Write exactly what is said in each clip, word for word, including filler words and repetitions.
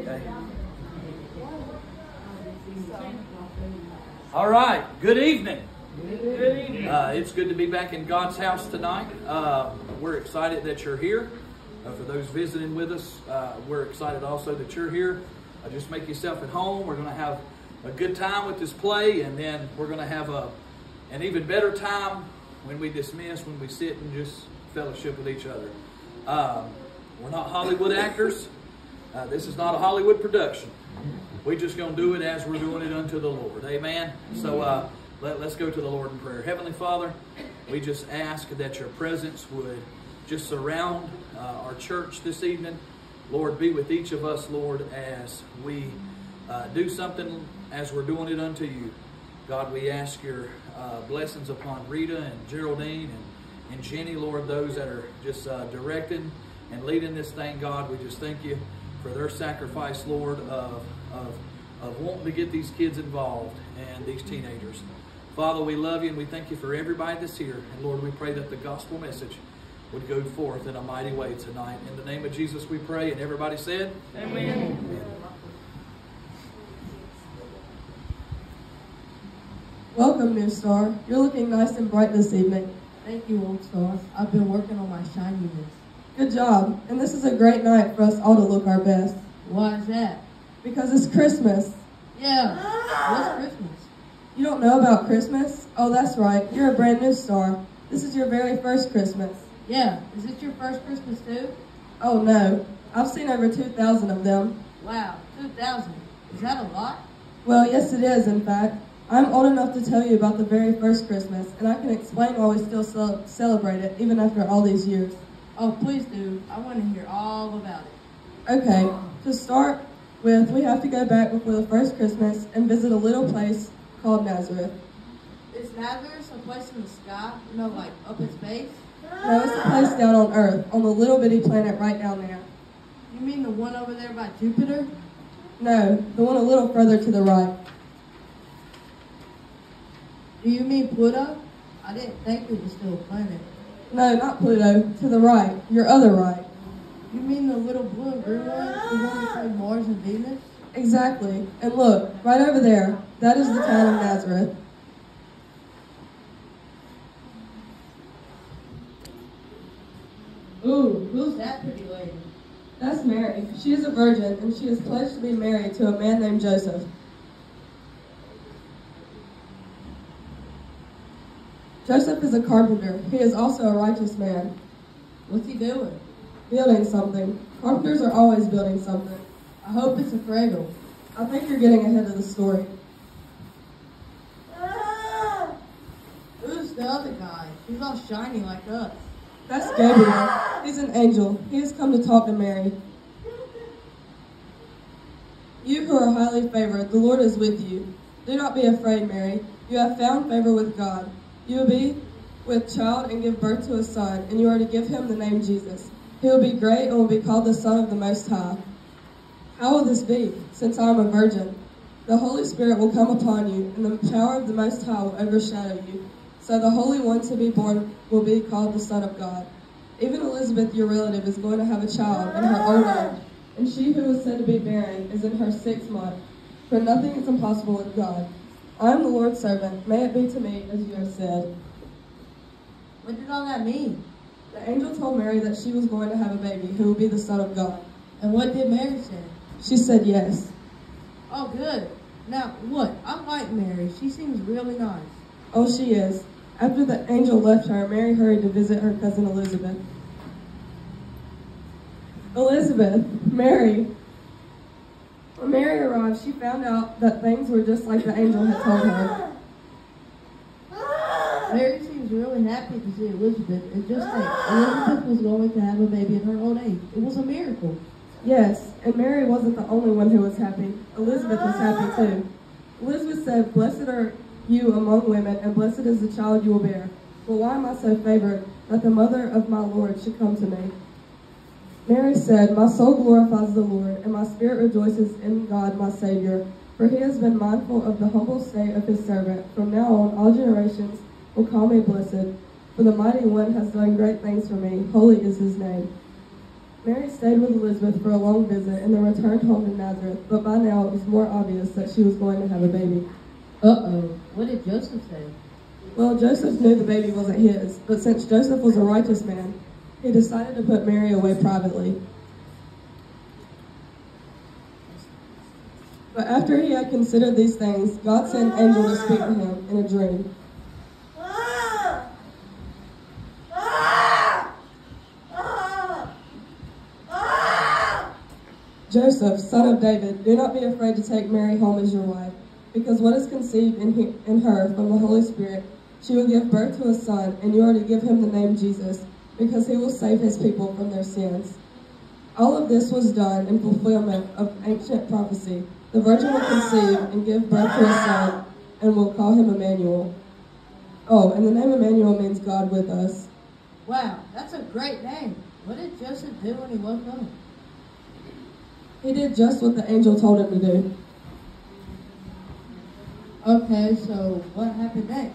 Okay. All right. Good evening. Good evening. Uh, it's good to be back in God's house tonight. Uh, we're excited that you're here. Uh, for those visiting with us, uh, we're excited also that you're here. Uh, just make yourself at home. We're going to have a good time with this play, and then we're going to have a an even better time when we dismiss, when we sit and just fellowship with each other. Um, we're not Hollywood actors. Uh, this is not a Hollywood production. We're just going to do it as we're doing it unto the Lord. Amen? So uh, let, let's go to the Lord in prayer. Heavenly Father, we just ask that your presence would just surround uh, our church this evening. Lord, be with each of us, Lord, as we uh, do something as we're doing it unto you. God, we ask your uh, blessings upon Rita and Geraldine and, and Jenny, Lord, those that are just uh, directing and leading this thing. God, we just thank you for their sacrifice, Lord, of, of, of wanting to get these kids involved and these teenagers. Father, we love you and we thank you for everybody that's here. And Lord, we pray that the gospel message would go forth in a mighty way tonight. In the name of Jesus we pray. And everybody said, Amen. Amen. Welcome, New Star. You're looking nice and bright this evening. Thank you, Old Star. I've been working on my shininess. Good job. And this is a great night for us all to look our best. Why is that? Because it's Christmas. Yeah. What's Christmas? You don't know about Christmas? Oh, that's right. You're a brand new star. This is your very first Christmas. Yeah. Is it your first Christmas too? Oh, no. I've seen over two thousand of them. Wow. two thousand. Is that a lot? Well, yes it is, in fact. I'm old enough to tell you about the very first Christmas, and I can explain why we still ce celebrate it, even after all these years. Oh, please do. I want to hear all about it. Okay, to start with, we have to go back before the first Christmas and visit a little place called Nazareth. Is Nazareth a place in the sky? You know, like up in space? No, it's a place down on Earth, on the little bitty planet right down there. You mean the one over there by Jupiter? No, the one a little further to the right. Do you mean Pluto? I didn't think it was still a planet. No, not Pluto, to the right, your other right. You mean the little blue and green one, the one between Mars and Venus? Exactly, and look, right over there, that is the town of Nazareth. Ooh, who's that pretty lady? That's Mary. She is a virgin, and she is pledged to be married to a man named Joseph. Joseph is a carpenter. He is also a righteous man. What's he doing? Building something. Carpenters are always building something. I hope it's a cradle. I think you're getting ahead of the story. Who's the other guy? He's all shiny like us. That's Gabriel. He's an angel. He has come to talk to Mary. You who are highly favored, the Lord is with you. Do not be afraid, Mary. You have found favor with God. You will be with child and give birth to a son, and you are to give him the name Jesus. He will be great and will be called the Son of the Most High. How will this be, since I am a virgin? The Holy Spirit will come upon you, and the power of the Most High will overshadow you. So the Holy One to be born will be called the Son of God. Even Elizabeth, your relative, is going to have a child in her old age, and she who was said to be barren is in her sixth month. For nothing is impossible with God. I am the Lord's servant. May it be to me as you have said. What did all that mean? The angel told Mary that she was going to have a baby who will be the Son of God. And what did Mary say? She said yes. Oh, good. Now, what? I like Mary. She seems really nice. Oh, she is. After the angel left her, Mary hurried to visit her cousin Elizabeth. Elizabeth, Mary. When Mary arrived, she found out that things were just like the angel had told her. Mary seems really happy to see Elizabeth, and just think, Elizabeth was going to have a baby in her old age. It was a miracle. Yes, and Mary wasn't the only one who was happy. Elizabeth was happy too. Elizabeth said, "Blessed are you among women, and blessed is the child you will bear. But why am I so favored that the mother of my Lord should come to me?" Mary said, "My soul glorifies the Lord, and my spirit rejoices in God my Savior, for he has been mindful of the humble state of his servant. From now on, all generations will call me blessed, for the mighty one has done great things for me. Holy is his name." Mary stayed with Elizabeth for a long visit and then returned home to Nazareth, but by now it was more obvious that she was going to have a baby. Uh-oh. What did Joseph say? Well, Joseph knew the baby wasn't his, but since Joseph was a righteous man, he decided to put Mary away privately. But after he had considered these things, God sent an angel to speak to him in a dream. Joseph, son of David, do not be afraid to take Mary home as your wife, because what is conceived in, he, in her from the Holy Spirit, she will give birth to a son, and you are to give him the name Jesus, because he will save his people from their sins. All of this was done in fulfillment of ancient prophecy. The virgin will conceive and give birth to a son, and will call him Emmanuel. Oh, and the name Emmanuel means God with us. Wow, that's a great name. What did Joseph do when he woke up? He did just what the angel told him to do. Okay, so what happened next?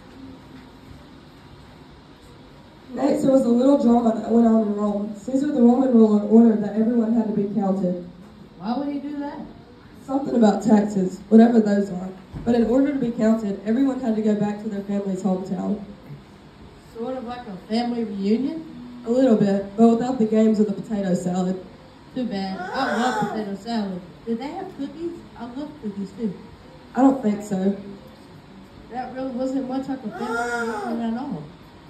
Next, there was a little drama that went on in Rome. Caesar, the Roman ruler, ordered that everyone had to be counted. Why would he do that? Something about taxes, whatever those are. But in order to be counted, everyone had to go back to their family's hometown. Sort of like a family reunion? A little bit, but without the games of the potato salad. Too bad. I love potato salad. Did they have cookies? I love cookies too. I don't think so. That really wasn't much like a family reunion at all.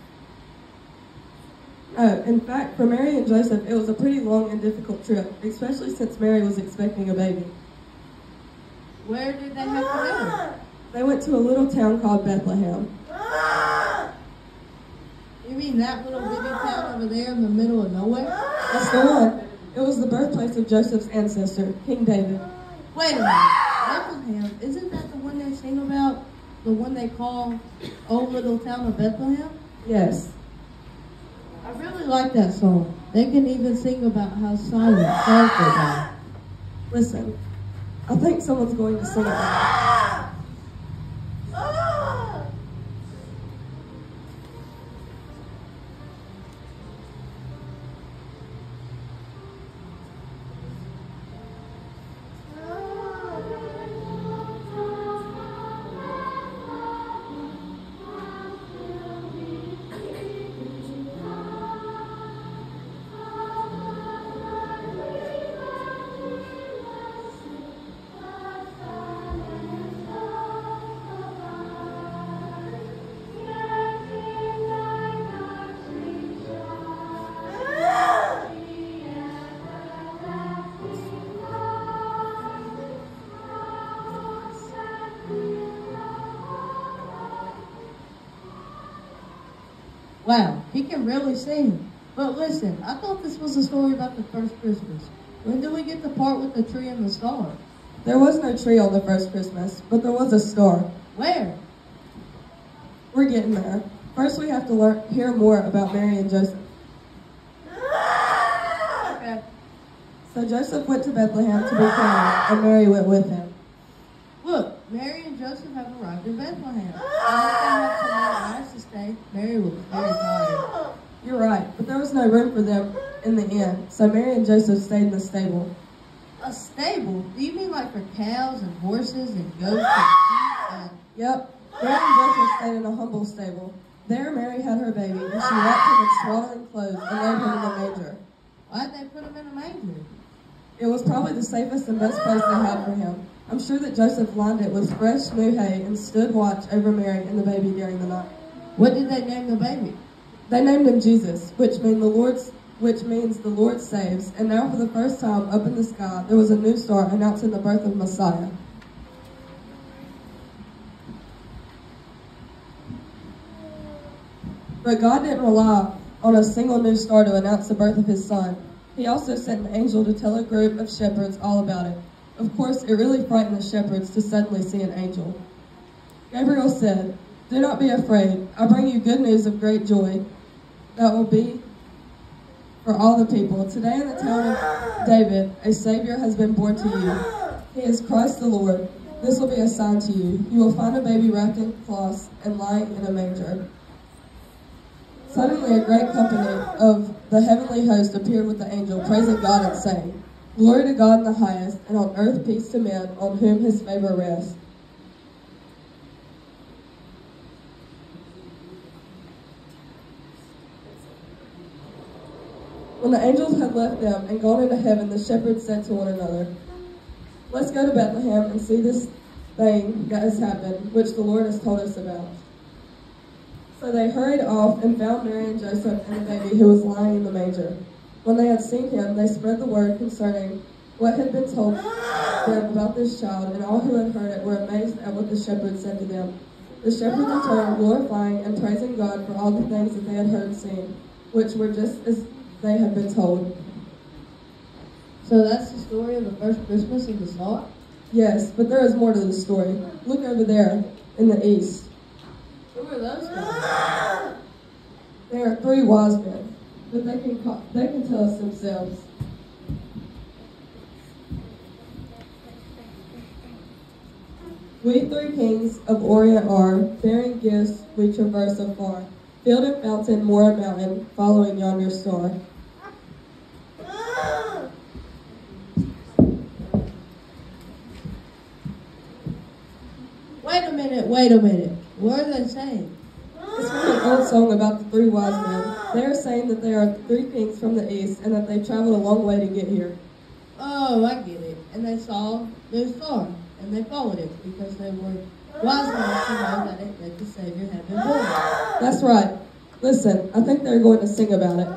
No, in fact, for Mary and Joseph, it was a pretty long and difficult trip, especially since Mary was expecting a baby. Where did they have to go? They went to a little town called Bethlehem. You mean that little bitty town over there in the middle of nowhere? That's the one. It was the birthplace of Joseph's ancestor, King David. Wait a minute. Bethlehem, isn't that the one they sing about? The one they call Old Little Town of Bethlehem? Yes. I really like that song. They can even sing about how silent sorrowful they are. Listen, I think someone's going to sing it now. Wow, he can really sing. But listen, I thought this was a story about the first Christmas. When do we get the part with the tree and the star? There was no tree on the first Christmas, but there was a star. Where? We're getting there. First, we have to learn, hear more about Mary and Joseph. Okay. So Joseph went to Bethlehem to be crowned, and Mary went with him. Look, Mary and Joseph have arrived in Bethlehem. And if they had somewhere nice to stay, Mary was very tired. You're right, but there was no room for them in the inn, so Mary and Joseph stayed in the stable. A stable? Do you mean like for cows and horses and goats and sheep and... Yep, Mary and Joseph stayed in a humble stable. There Mary had her baby, and she wrapped him in swaddling clothes and laid him in a manger. Why'd they put him in a manger? It was probably the safest and best place they had for him. I'm sure that Joseph lined it with fresh new hay and stood watch over Mary and the baby during the night. What did they name the baby? They named him Jesus, which mean the Lord's, which means the Lord saves. And now, for the first time, up in the sky, there was a new star announcing the birth of Messiah. But God didn't rely on a single new star to announce the birth of his son. He also sent an angel to tell a group of shepherds all about it. Of course, it really frightened the shepherds to suddenly see an angel. Gabriel said, "Do not be afraid. I bring you good news of great joy that will be for all the people. Today in the town of David, a Savior has been born to you. He is Christ the Lord. This will be a sign to you. You will find a baby wrapped in cloths and lying in a manger." Suddenly, a great company of the heavenly host appeared with the angel, praising God and saying, "Glory to God in the highest, and on earth peace to men on whom his favor rests." When the angels had left them and gone into heaven, the shepherds said to one another, "Let's go to Bethlehem and see this thing that has happened, which the Lord has told us about." So they hurried off and found Mary and Joseph and the baby who was lying in the manger. When they had seen him, they spread the word concerning what had been told them about this child, and all who had heard it were amazed at what the shepherds said to them. The shepherds returned, glorifying and praising God for all the things that they had heard and seen, which were just as they had been told. So that's the story of the first Christmas of the star? Yes, but there is more to the story. Look over there in the east. Who are those guys? They are three wise men, but they can call, they can tell us themselves. We three kings of Orient are, bearing gifts we traverse afar, field and fountain, moor and mountain, following yonder star. Wait a minute, wait a minute. What are they saying? It's from an old song about the three wise men. They are saying that they are three kings from the east and that they traveled a long way to get here. Oh, I get it. And they saw their star, and they followed it because they were wise enough to know that, it, that the Savior had been born. That's right. Listen, I think they're going to sing about it.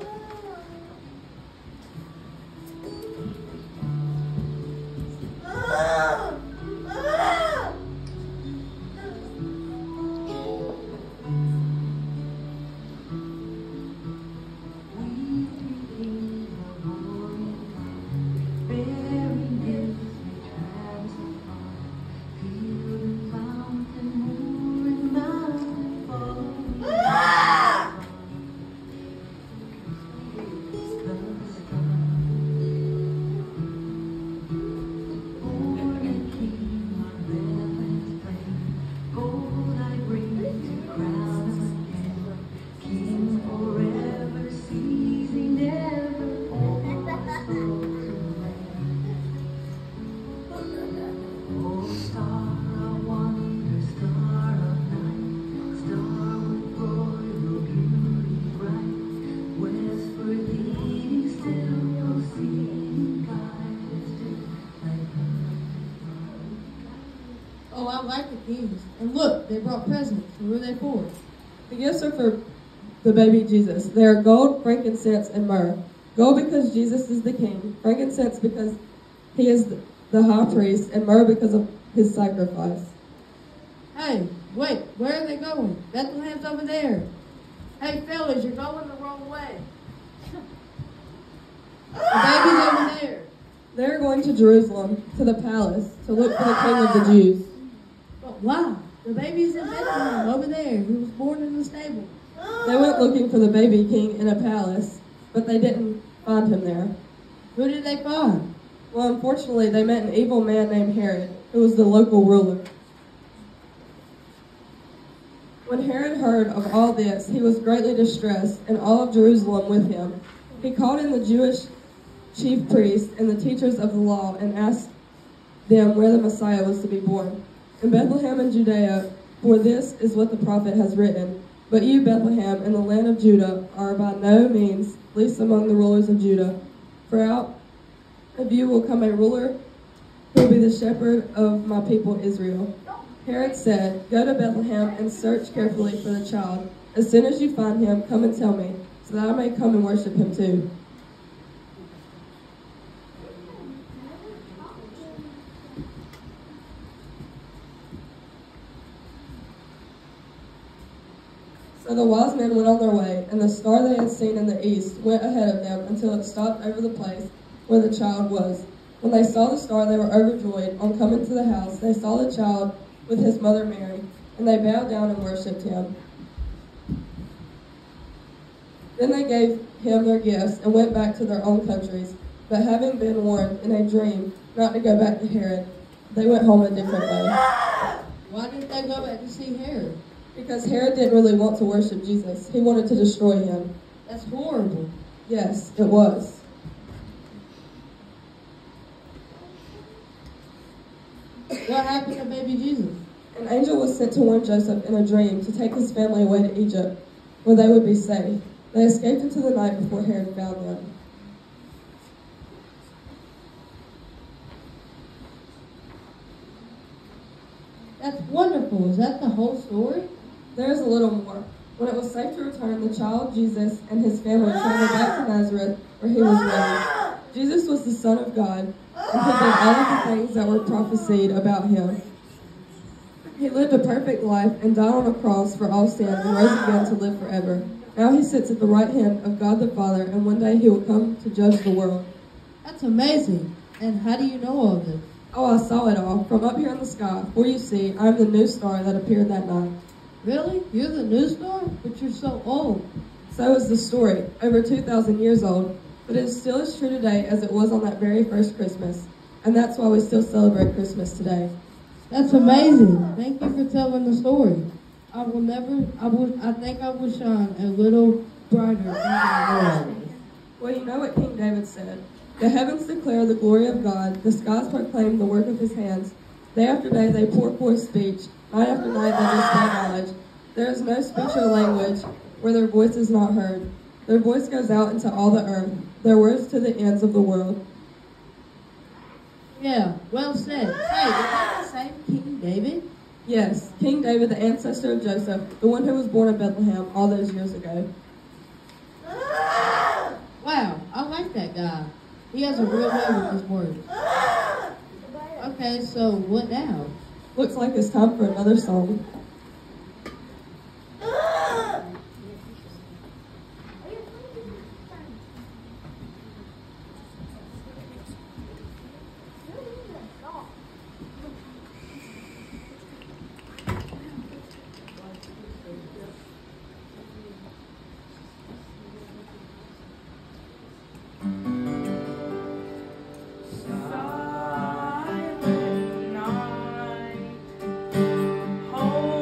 Oh, I like the kings. And look, they brought presents. Who are they for? The gifts are for the baby Jesus. They are gold, frankincense, and myrrh. Gold because Jesus is the king, frankincense because he is the high priest, and myrrh because of his sacrifice. Hey, wait, where are they going? Bethlehem's over there. Hey, fellas, you're going the wrong way. The baby's over there. They're going to Jerusalem, to the palace, to look for the king of the Jews. But why? The baby's in Bethlehem over there. He was born in the stable. They went looking for the baby king in a palace, but they didn't find him there. Who did they find? Well, unfortunately, they met an evil man named Herod, who was the local ruler. When Herod heard of all this, he was greatly distressed, and all of Jerusalem with him. He called in the Jewish chief priests and the teachers of the law and asked them where the Messiah was to be born. In Bethlehem in Judea, for this is what the prophet has written. But you, Bethlehem, in the land of Judah, are by no means least among the rulers of Judah. For out of you will come a ruler who will be the shepherd of my people Israel. Herod said, "Go to Bethlehem and search carefully for the child. As soon as you find him, come and tell me, so that I may come and worship him too." So the wise men went on their way, and the star they had seen in the east went ahead of them until it stopped over the place where the child was. When they saw the star, they were overjoyed. On coming to the house, they saw the child with his mother Mary, and they bowed down and worshipped him. Then they gave him their gifts and went back to their own countries. But having been warned in a dream not to go back to Herod, they went home a different way. Why didn't they go back to see Herod? Because Herod didn't really want to worship Jesus. He wanted to destroy him. That's horrible. Yes, it was. What happened to baby Jesus? An angel was sent to warn Joseph in a dream to take his family away to Egypt, where they would be safe. They escaped into the night before Herod found them. That's wonderful. Is that the whole story? There is a little more. When it was safe to return, the child Jesus and his family traveled back to Nazareth, where he was raised. Jesus was the Son of God, and he did all of the things that were prophesied about him. He lived a perfect life and died on a cross for all sin and rose again to live forever. Now he sits at the right hand of God the Father, and one day he will come to judge the world. That's amazing. And how do you know all of this? Oh, I saw it all from up here in the sky. For you see, I am the new star that appeared that night. Really? You're the new star? But you're so old. So is the story, over two thousand years old, but it is still as true today as it was on that very first Christmas. And that's why we still celebrate Christmas today. That's amazing. Thank you for telling the story. I will never, I will, I think I will shine a little brighter than I was. Well, you know what King David said. The heavens declare the glory of God. The skies proclaim the work of his hands. Day after day they pour forth speech. Night after night they display knowledge. There is no speech or language where their voice is not heard. Their voice goes out into all the earth, their words to the ends of the world. Yeah, well said. Hey, is that the same King David? Yes, King David, the ancestor of Joseph, the one who was born in Bethlehem all those years ago. Wow, I like that guy. He has a real way with his words. Okay, so what now? Looks like it's time for another song. Silent night, hold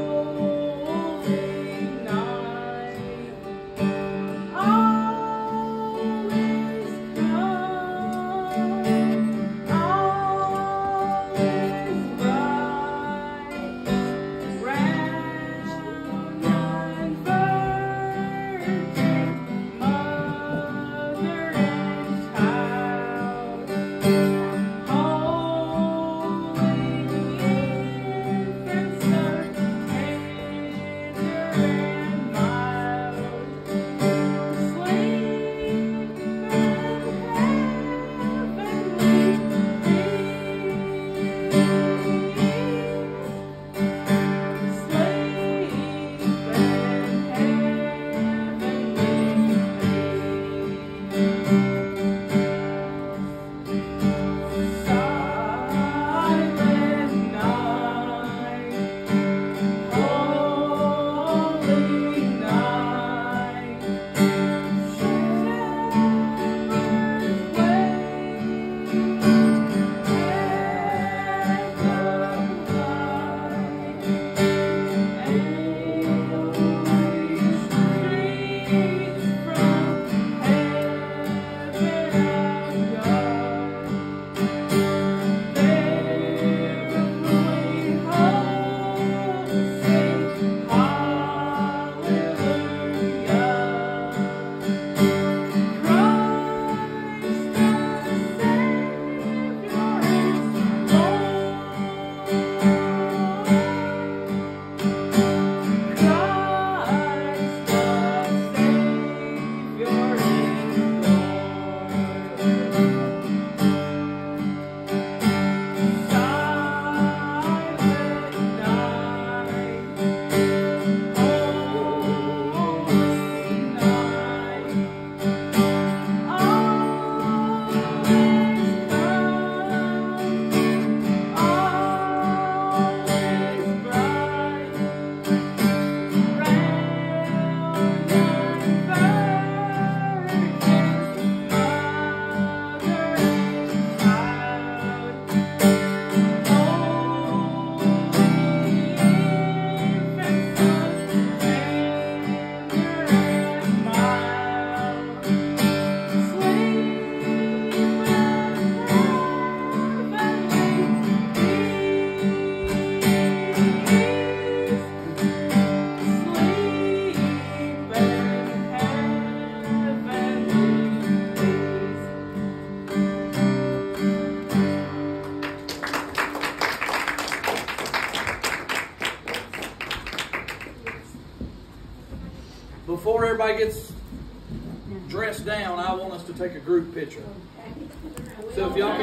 before everybody gets dressed down, I want us to take a group picture. So if y'all